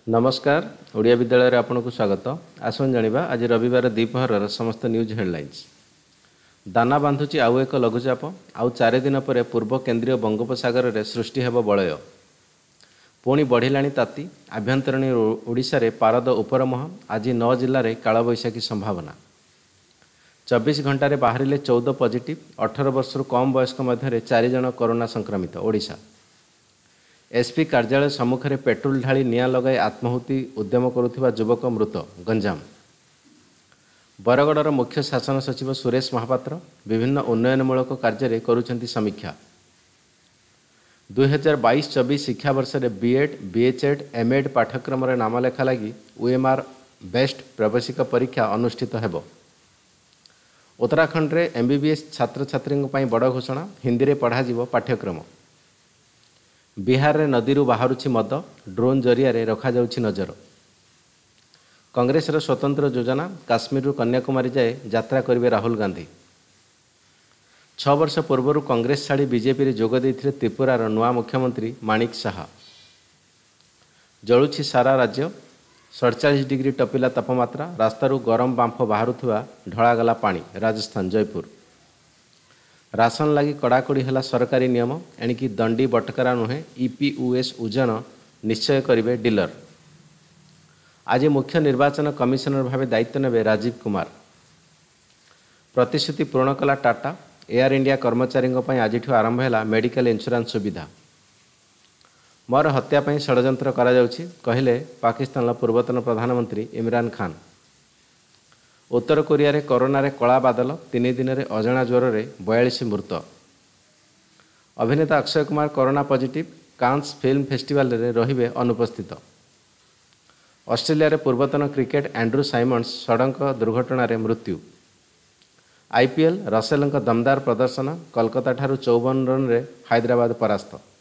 नमस्कार ओडिया विद्यालय रे आपनको स्वागत। आसन जानिबा आज रविवार द्विपहर समस्त न्यूज हेडलाइंस। दाना बांधुची आउ एक लघुचाप आउ 4 दिन पर पूर्व केंद्रीय बंगोपसागर रे सृष्टि हेब बलय। पुणी बढ़िलाणी ताती आभ्यंतरीण ओडिशा रे पारद उपरमह आज 9 जिल्ला रे कालबैशाखी संभावना। 24 घंटा रे बाहरिले 14 पॉजिटिव 18 वर्ष कम वयस्क मध्य 4 जन कोरोना संक्रमित। ओडिशा एसपी कार्यालय सम्मुख में पेट्रोल ढाली निआं लगाई आत्माहुति उद्यम करुथिबा युवक मृत। गंजाम बरगड़र मुख्य शासन सचिव सुरेश महापात्र विभिन्न उन्नयनमूलक कार्य करुछंती समीक्षा। 2022-24 शिक्षावर्ष में बीएड बीएचएड एमएड पाठ्यक्रम नामलेखा लगी यूएमआर बेस्ट प्रवेशिका परीक्षा अनुष्ठित हेब। उत्तराखंड में एमबीबीएस छात्र छात्री बड़ घोषणा हिंदी में पढ़ा पाठ्यक्रम। बिहार में नदी बाहरुछि मद ड्रोन जरिया रखा जाउछि नजर। कांग्रेस स्वतंत्र योजना काश्मीर कन्याकुमारी जाए यात्रा करेंगे राहुल गांधी। 6 वर्ष पूर्व कांग्रेस छाड़ी बीजेपी रे जोग देइथिले त्रिपुरार नुआ मुख्यमंत्री माणिक साहा। जलुछि सारा राज्य 47 डिग्री टपिला तापमात्रा रास्तारू गरम बांफ बाहरुथिबा ढळागला पानी। राजस्थान जयपुर राशन लगी कड़ाकड़ी है सरकारी नियम एणिकी दंडी बटकरा नुहे ईपीयूएस ओजन निश्चय करेंगे डीलर। आज मुख्य निर्वाचन कमिशनर भाव दायित्व नेबे राजीव कुमार। प्रतिश्रुति पूर्ण कला टाटा एयर इंडिया कर्मचारी आज आरंभ है मेडिकल इंश्योरेंस सुविधा। मोर हत्या षड्यंत्र करा जाउछि कहिले पाकिस्तान पूर्वतन प्रधानमंत्री इमरान खान। उत्तर कोरिया रे कोरोना रे कला बादल 3 दिन रे अजाणा ज्वर रे 42 मृत। अभिनेता Akshay Kumar corona positive Cannes film festival रे रहिबे अनुपस्थित। ऑस्ट्रेलिया रे पूर्वतन क्रिकेट एंड्रू साइमंड्स सड़क दुर्घटना रे मृत्यु। आईपीएल रसेल दमदार प्रदर्शन कोलकाता ठारू 54 रन रे हैदराबाद परास्त।